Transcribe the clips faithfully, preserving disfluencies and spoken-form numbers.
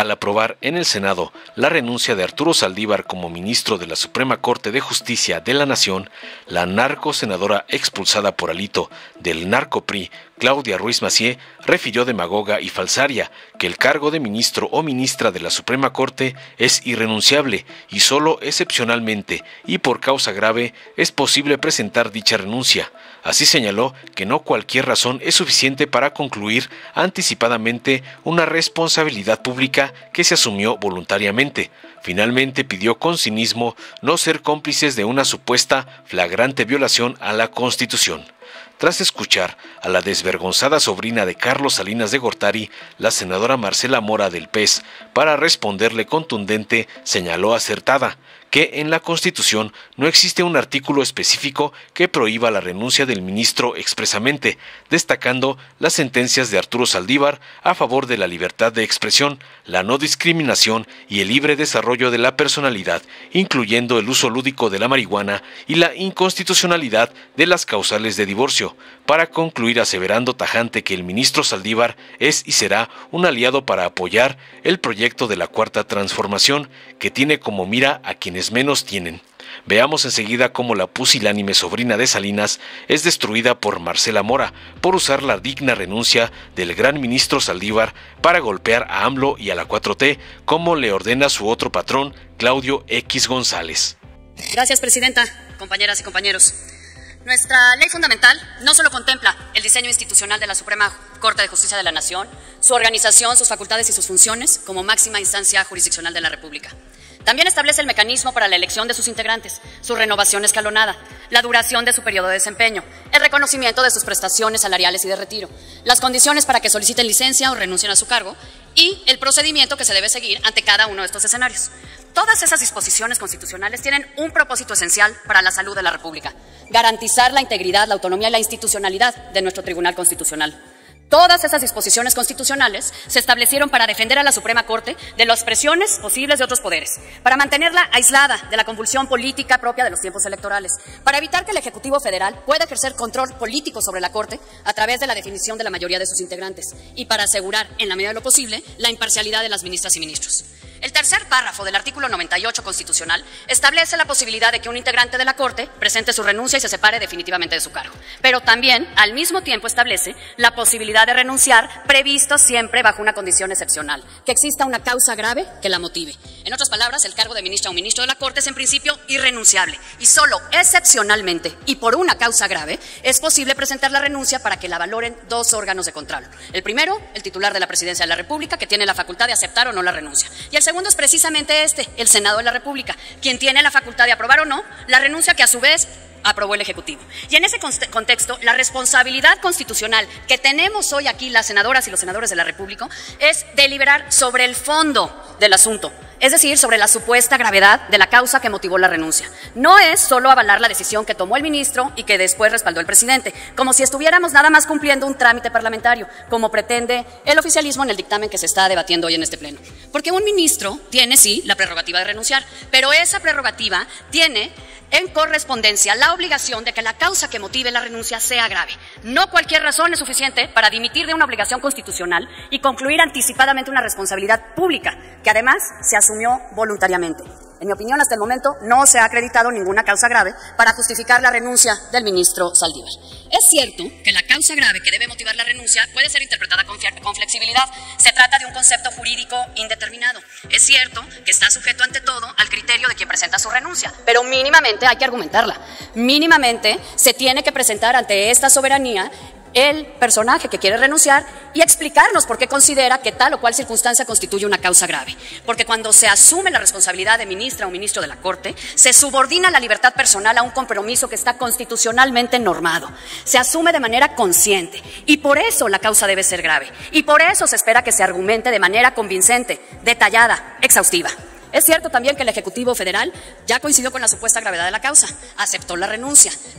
al aprobar en el Senado la renuncia de Arturo Saldívar como ministro de la Suprema Corte de Justicia de la Nación, la narcosenadora expulsada por Alito del narco-P R I, Claudia Ruiz Massieu, refirió demagoga y falsaria que el cargo de ministro o ministra de la Suprema Corte es irrenunciable y solo excepcionalmente y por causa grave es posible presentar dicha renuncia. Así señaló que no cualquier razón es suficiente para concluir anticipadamente una responsabilidad pública que se asumió voluntariamente. Finalmente pidió con cinismo no ser cómplices de una supuesta flagrante violación a la Constitución. Tras escuchar a la desvergonzada sobrina de Carlos Salinas de Gortari, la senadora Marcela Mora del P E S, para responderle contundente, señaló acertada que en la Constitución no existe un artículo específico que prohíba la renuncia del ministro expresamente, destacando las sentencias de Arturo Saldívar a favor de la libertad de expresión, la no discriminación y el libre desarrollo de la personalidad, incluyendo el uso lúdico de la marihuana y la inconstitucionalidad de las causales de divorcio, para concluir aseverando tajante que el ministro Saldívar es y será un aliado para apoyar el proyecto de la Cuarta Transformación, que tiene como mira a quienes menos tienen. Veamos enseguida cómo la pusilánime sobrina de Salinas es destruida por Marcela Mora por usar la digna renuncia del gran ministro Saldívar para golpear a AMLO y a la cuatro T, como le ordena su otro patrón, Claudio X González. Gracias, presidenta, compañeras y compañeros. Nuestra ley fundamental no solo contempla el diseño institucional de la Suprema Corte de Justicia de la Nación, su organización, sus facultades y sus funciones como máxima instancia jurisdiccional de la República. También establece el mecanismo para la elección de sus integrantes, su renovación escalonada, la duración de su periodo de desempeño, el reconocimiento de sus prestaciones salariales y de retiro, las condiciones para que soliciten licencia o renuncien a su cargo y el procedimiento que se debe seguir ante cada uno de estos escenarios. Todas esas disposiciones constitucionales tienen un propósito esencial para la salud de la República: garantizar la integridad, la autonomía y la institucionalidad de nuestro Tribunal Constitucional. Todas esas disposiciones constitucionales se establecieron para defender a la Suprema Corte de las presiones posibles de otros poderes, para mantenerla aislada de la convulsión política propia de los tiempos electorales, para evitar que el Ejecutivo Federal pueda ejercer control político sobre la Corte a través de la definición de la mayoría de sus integrantes y para asegurar, en la medida de lo posible, la imparcialidad de las ministras y ministros. El tercer párrafo del artículo noventa y ocho constitucional establece la posibilidad de que un integrante de la Corte presente su renuncia y se separe definitivamente de su cargo, pero también al mismo tiempo establece la posibilidad de renunciar, previsto siempre bajo una condición excepcional: que exista una causa grave que la motive. En otras palabras, el cargo de ministra o ministro de la Corte es en principio irrenunciable y solo excepcionalmente y por una causa grave es posible presentar la renuncia para que la valoren dos órganos de control. El primero, el titular de la Presidencia de la República, que tiene la facultad de aceptar o no la renuncia, y el segundo es precisamente este, el Senado de la República, quien tiene la facultad de aprobar o no la renuncia que a su vez aprobó el Ejecutivo. Y en ese contexto, la responsabilidad constitucional que tenemos hoy aquí las senadoras y los senadores de la República es deliberar sobre el fondo del asunto, es decir, sobre la supuesta gravedad de la causa que motivó la renuncia. No es solo avalar la decisión que tomó el ministro y que después respaldó el presidente, como si estuviéramos nada más cumpliendo un trámite parlamentario, como pretende el oficialismo en el dictamen que se está debatiendo hoy en este pleno. Porque un ministro tiene, sí, la prerrogativa de renunciar, pero esa prerrogativa tiene en correspondencia la obligación de que la causa que motive la renuncia sea grave. No cualquier razón es suficiente para dimitir de una obligación constitucional y concluir anticipadamente una responsabilidad pública, que además se asumió voluntariamente. En mi opinión, hasta el momento no se ha acreditado ninguna causa grave para justificar la renuncia del ministro Saldívar. Es cierto que la causa grave que debe motivar la renuncia puede ser interpretada con, con flexibilidad. Se trata de un concepto jurídico indeterminado. Es cierto que está sujeto ante todo al criterio de quien presenta su renuncia, pero mínimamente hay que argumentarla. Mínimamente se tiene que presentar ante esta soberanía el personaje que quiere renunciar y explicarnos por qué considera que tal o cual circunstancia constituye una causa grave. Porque cuando se asume la responsabilidad de ministra o ministro de la Corte, se subordina la libertad personal a un compromiso que está constitucionalmente normado. Se asume de manera consciente y por eso la causa debe ser grave. Y por eso se espera que se argumente de manera convincente, detallada, exhaustiva. Es cierto también que el Ejecutivo Federal ya coincidió con la supuesta gravedad de la causa, aceptó la renuncia,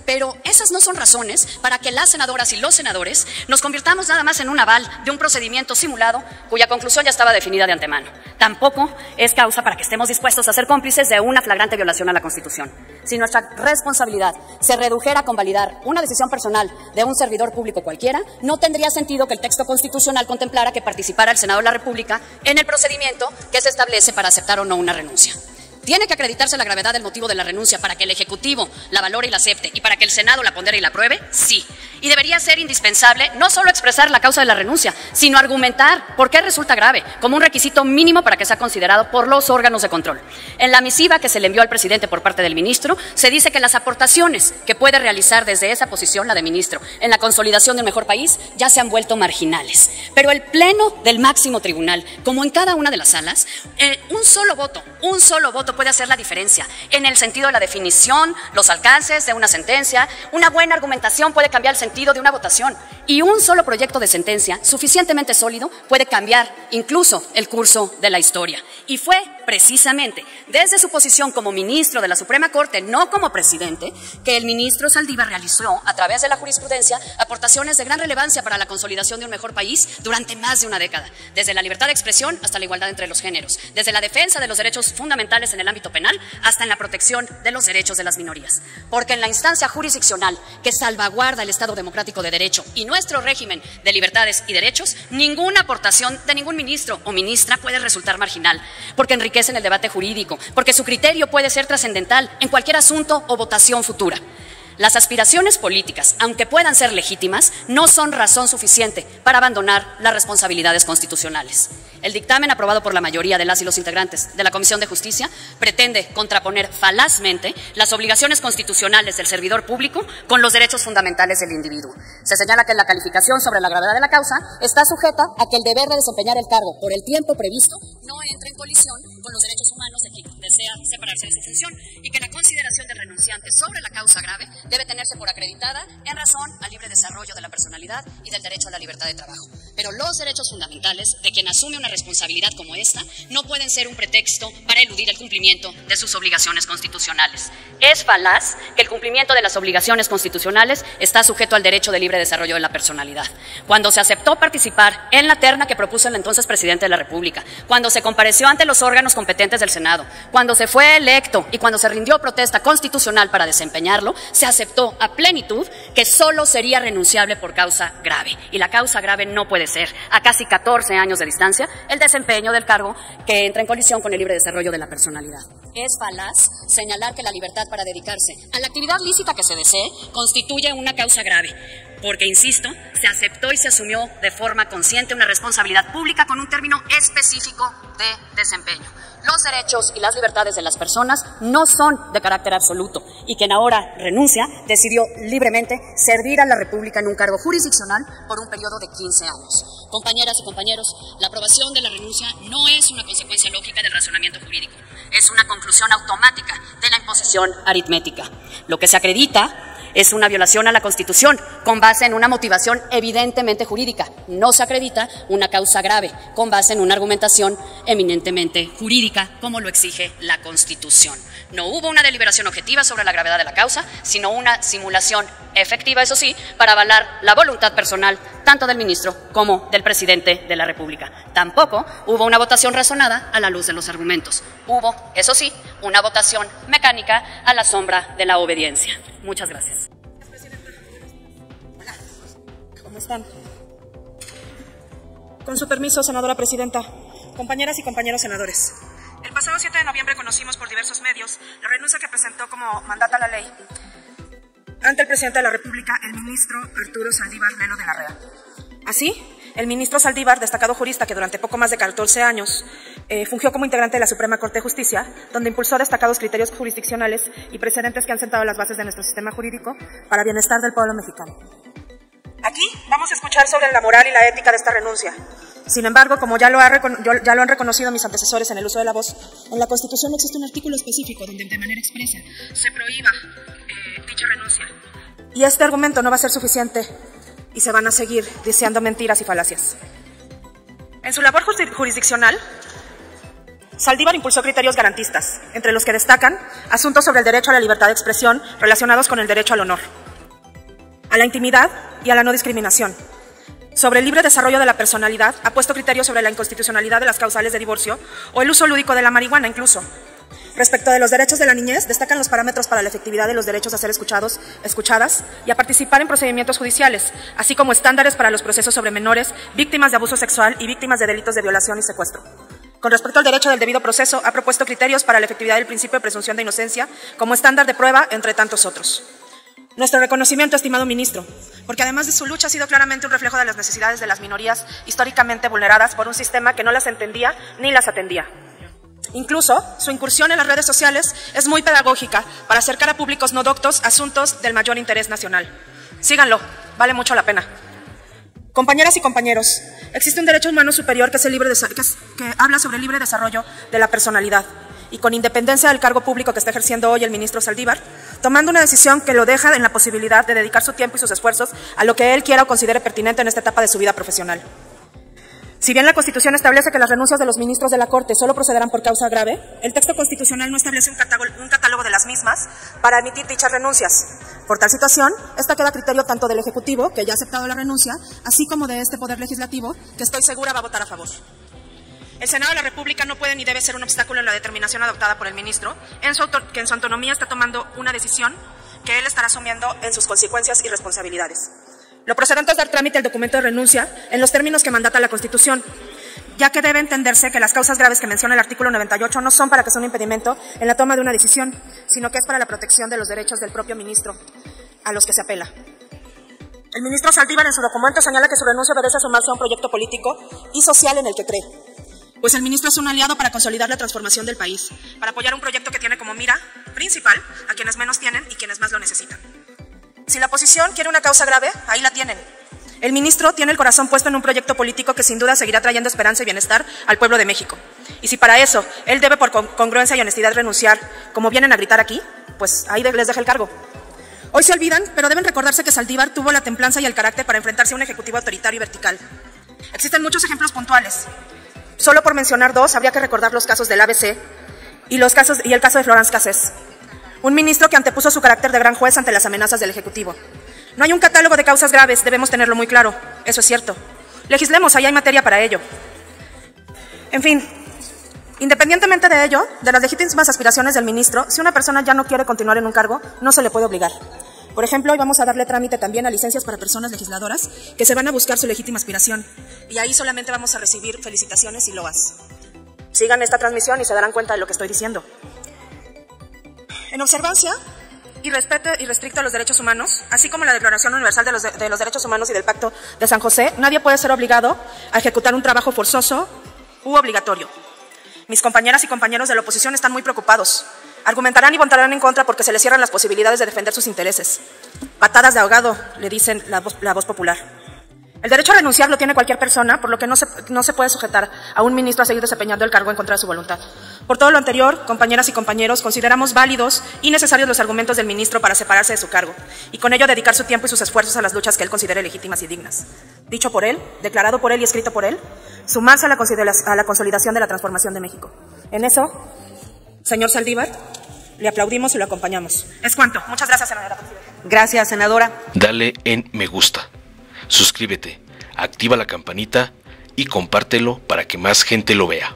Pero esas no son razones para que las senadoras y los senadores nos convirtamos nada más en un aval de un procedimiento simulado cuya conclusión ya estaba definida de antemano. Tampoco es causa para que estemos dispuestos a ser cómplices de una flagrante violación a la Constitución. Si nuestra responsabilidad se redujera a convalidar una decisión personal de un servidor público cualquiera, no tendría sentido que el texto constitucional contemplara que participara el Senado de la República en el procedimiento que se establece para aceptar o no una renuncia. ¿Tiene que acreditarse la gravedad del motivo de la renuncia para que el Ejecutivo la valore y la acepte y para que el Senado la pondere y la apruebe? Sí. Y debería ser indispensable no solo expresar la causa de la renuncia, sino argumentar por qué resulta grave, como un requisito mínimo para que sea considerado por los órganos de control. En la misiva que se le envió al presidente por parte del ministro, se dice que las aportaciones que puede realizar desde esa posición, la de ministro, en la consolidación de un mejor país, ya se han vuelto marginales. Pero el pleno del máximo tribunal, como en cada una de las salas, eh, un solo voto, un solo voto puede hacer la diferencia en el sentido de la definición, los alcances de una sentencia. Una buena argumentación puede cambiar el sentido de una votación y un solo proyecto de sentencia suficientemente sólido puede cambiar incluso el curso de la historia. Y fue precisamente desde su posición como ministro de la Suprema Corte, no como presidente, que el ministro Saldívar realizó a través de la jurisprudencia aportaciones de gran relevancia para la consolidación de un mejor país durante más de una década, desde la libertad de expresión hasta la igualdad entre los géneros, desde la defensa de los derechos fundamentales en el ámbito penal hasta en la protección de los derechos de las minorías. Porque en la instancia jurisdiccional que salvaguarda el Estado democrático de derecho y nuestro régimen de libertades y derechos, ninguna aportación de ningún ministro o ministra puede resultar marginal, porque enriquecen el debate jurídico, porque su criterio puede ser trascendental en cualquier asunto o votación futura. Las aspiraciones políticas, aunque puedan ser legítimas, no son razón suficiente para abandonar las responsabilidades constitucionales. El dictamen aprobado por la mayoría de las y los integrantes de la Comisión de Justicia pretende contraponer falazmente las obligaciones constitucionales del servidor público con los derechos fundamentales del individuo. Se señala que la calificación sobre la gravedad de la causa está sujeta a que el deber de desempeñar el cargo por el tiempo previsto no entre en colisión con los derechos humanos de quien desea separarse de su función y que la consideración del renunciante sobre la causa grave debe tenerse por acreditada en razón al libre desarrollo de la personalidad y del derecho a la libertad de trabajo. Pero los derechos fundamentales de quien asume una responsabilidad como esta no pueden ser un pretexto para eludir el cumplimiento de sus obligaciones constitucionales. Es falaz que el cumplimiento de las obligaciones constitucionales está sujeto al derecho de libre desarrollo de la personalidad. Cuando se aceptó participar en la terna que propuso el entonces presidente de la República, cuando se compareció ante los órganos competentes del Senado, cuando se fue electo y cuando se rindió protesta constitucional para desempeñarlo, se aceptó a plenitud que solo sería renunciable por causa grave. Y la causa grave no puede ser, a casi catorce años de distancia, el desempeño del cargo que entra en colisión con el libre desarrollo de la personalidad. Es falaz señalar que la libertad para dedicarse a la actividad lícita que se desee constituye una causa grave, porque, insisto, se aceptó y se asumió de forma consciente una responsabilidad pública con un término específico de desempeño. Los derechos y las libertades de las personas no son de carácter absoluto y quien ahora renuncia decidió libremente servir a la República en un cargo jurisdiccional por un periodo de quince años. Compañeras y compañeros, la aprobación de la renuncia no es una consecuencia lógica del razonamiento jurídico, es una conclusión automática de la imposición aritmética. Lo que se acredita es una violación a la Constitución con base en una motivación evidentemente jurídica. No se acredita una causa grave con base en una argumentación eminentemente jurídica, como lo exige la Constitución. No hubo una deliberación objetiva sobre la gravedad de la causa, sino una simulación efectiva, eso sí, para avalar la voluntad personal tanto del ministro como del presidente de la República. Tampoco hubo una votación razonada a la luz de los argumentos. Hubo, eso sí, una votación mecánica a la sombra de la obediencia. Muchas gracias. Hola, ¿cómo están? Con su permiso, senadora presidenta, compañeras y compañeros senadores. El pasado siete de noviembre conocimos por diversos medios la renuncia que presentó como mandata a la ley ante el presidente de la República, el ministro Arturo Saldívar Lelo de la Rea. Así, el ministro Saldívar, destacado jurista que durante poco más de catorce años eh, fungió como integrante de la Suprema Corte de Justicia, donde impulsó destacados criterios jurisdiccionales y precedentes que han sentado las bases de nuestro sistema jurídico para bienestar del pueblo mexicano. Aquí vamos a escuchar sobre la moral y la ética de esta renuncia. Sin embargo, como ya lo, ha ya lo han reconocido mis antecesores en el uso de la voz, en la Constitución no existe un artículo específico donde de manera expresa se prohíba eh, dicha renuncia. Y este argumento no va a ser suficiente y se van a seguir diciendo mentiras y falacias. En su labor jurisdiccional, Saldívar impulsó criterios garantistas, entre los que destacan asuntos sobre el derecho a la libertad de expresión relacionados con el derecho al honor. a la intimidad y a la no discriminación. Sobre el libre desarrollo de la personalidad, ha puesto criterios sobre la inconstitucionalidad de las causales de divorcio o el uso lúdico de la marihuana incluso. Respecto de los derechos de la niñez, destacan los parámetros para la efectividad de los derechos a ser escuchados, escuchadas y a participar en procedimientos judiciales, así como estándares para los procesos sobre menores, víctimas de abuso sexual y víctimas de delitos de violación y secuestro. Con respecto al derecho del debido proceso, ha propuesto criterios para la efectividad del principio de presunción de inocencia como estándar de prueba, entre tantos otros. Nuestro reconocimiento, estimado ministro, porque además de su lucha ha sido claramente un reflejo de las necesidades de las minorías históricamente vulneradas por un sistema que no las entendía ni las atendía. Incluso, su incursión en las redes sociales es muy pedagógica para acercar a públicos no doctos asuntos del mayor interés nacional. Síganlo, vale mucho la pena. Compañeras y compañeros, existe un derecho humano superior que, es el libre de, que, es, que habla sobre el libre desarrollo de la personalidad y con independencia del cargo público que está ejerciendo hoy el ministro Saldívar, tomando una decisión que lo deja en la posibilidad de dedicar su tiempo y sus esfuerzos a lo que él quiera o considere pertinente en esta etapa de su vida profesional. Si bien la Constitución establece que las renuncias de los ministros de la Corte solo procederán por causa grave, el texto constitucional no establece un catálogo, un catálogo de las mismas para emitir dichas renuncias. Por tal situación, esta queda a criterio tanto del Ejecutivo, que ya ha aceptado la renuncia, así como de este Poder Legislativo, que estoy segura va a votar a favor. El Senado de la República no puede ni debe ser un obstáculo en la determinación adoptada por el ministro, en su que en su autonomía está tomando una decisión que él estará asumiendo en sus consecuencias y responsabilidades. Lo procedente es dar trámite al documento de renuncia en los términos que mandata la Constitución, ya que debe entenderse que las causas graves que menciona el artículo noventa y ocho no son para que sea un impedimento en la toma de una decisión, sino que es para la protección de los derechos del propio ministro a los que se apela. El ministro Saldívar en su documento señala que su renuncia obedece a sumarse a un proyecto político y social en el que cree, pues el ministro es un aliado para consolidar la transformación del país, para apoyar un proyecto que tiene como mira principal a quienes menos tienen y quienes más lo necesitan. Si la oposición quiere una causa grave, ahí la tienen. El ministro tiene el corazón puesto en un proyecto político que sin duda seguirá trayendo esperanza y bienestar al pueblo de México. Y si para eso él debe por congruencia y honestidad renunciar, como vienen a gritar aquí, pues ahí les deja el cargo. Hoy se olvidan, pero deben recordarse que Saldívar tuvo la templanza y el carácter para enfrentarse a un ejecutivo autoritario y vertical. Existen muchos ejemplos puntuales. Solo por mencionar dos, habría que recordar los casos del A B C y, los casos, y el caso de Florence Cassés. Un ministro que antepuso su carácter de gran juez ante las amenazas del Ejecutivo. No hay un catálogo de causas graves, debemos tenerlo muy claro, eso es cierto. Legislemos, ahí hay materia para ello. En fin, independientemente de ello, de las legítimas aspiraciones del ministro, si una persona ya no quiere continuar en un cargo, no se le puede obligar. Por ejemplo, hoy vamos a darle trámite también a licencias para personas legisladoras que se van a buscar su legítima aspiración, y ahí solamente vamos a recibir felicitaciones y loas. Sigan esta transmisión y se darán cuenta de lo que estoy diciendo. En observancia y respeto irrestricto a los derechos humanos, así como la Declaración Universal de los, de, de los Derechos Humanos y del Pacto de San José, nadie puede ser obligado a ejecutar un trabajo forzoso u obligatorio. Mis compañeras y compañeros de la oposición están muy preocupados. Argumentarán y votarán en contra porque se les cierran las posibilidades de defender sus intereses. Patadas de ahogado, le dicen la voz, la voz popular. El derecho a renunciar lo tiene cualquier persona, por lo que no se, no se puede sujetar a un ministro a seguir desempeñando el cargo en contra de su voluntad. Por todo lo anterior, compañeras y compañeros, consideramos válidos y necesarios los argumentos del ministro para separarse de su cargo y con ello dedicar su tiempo y sus esfuerzos a las luchas que él considere legítimas y dignas. Dicho por él, declarado por él y escrito por él, sumarse a la, a la consolidación de la transformación de México. En eso, señor Saldívar, le aplaudimos y lo acompañamos. Es cuanto. Muchas gracias, senadora. Gracias, senadora. Dale en me gusta. Suscríbete, activa la campanita y compártelo para que más gente lo vea.